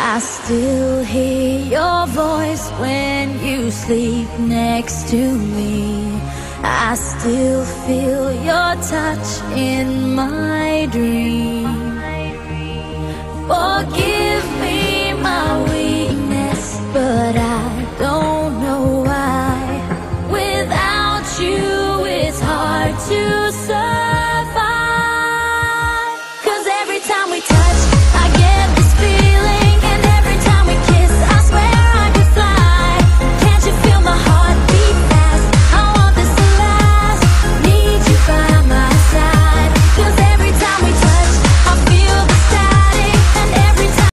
I still hear your voice when you sleep next to me. I still feel your touch in my dream. Forgive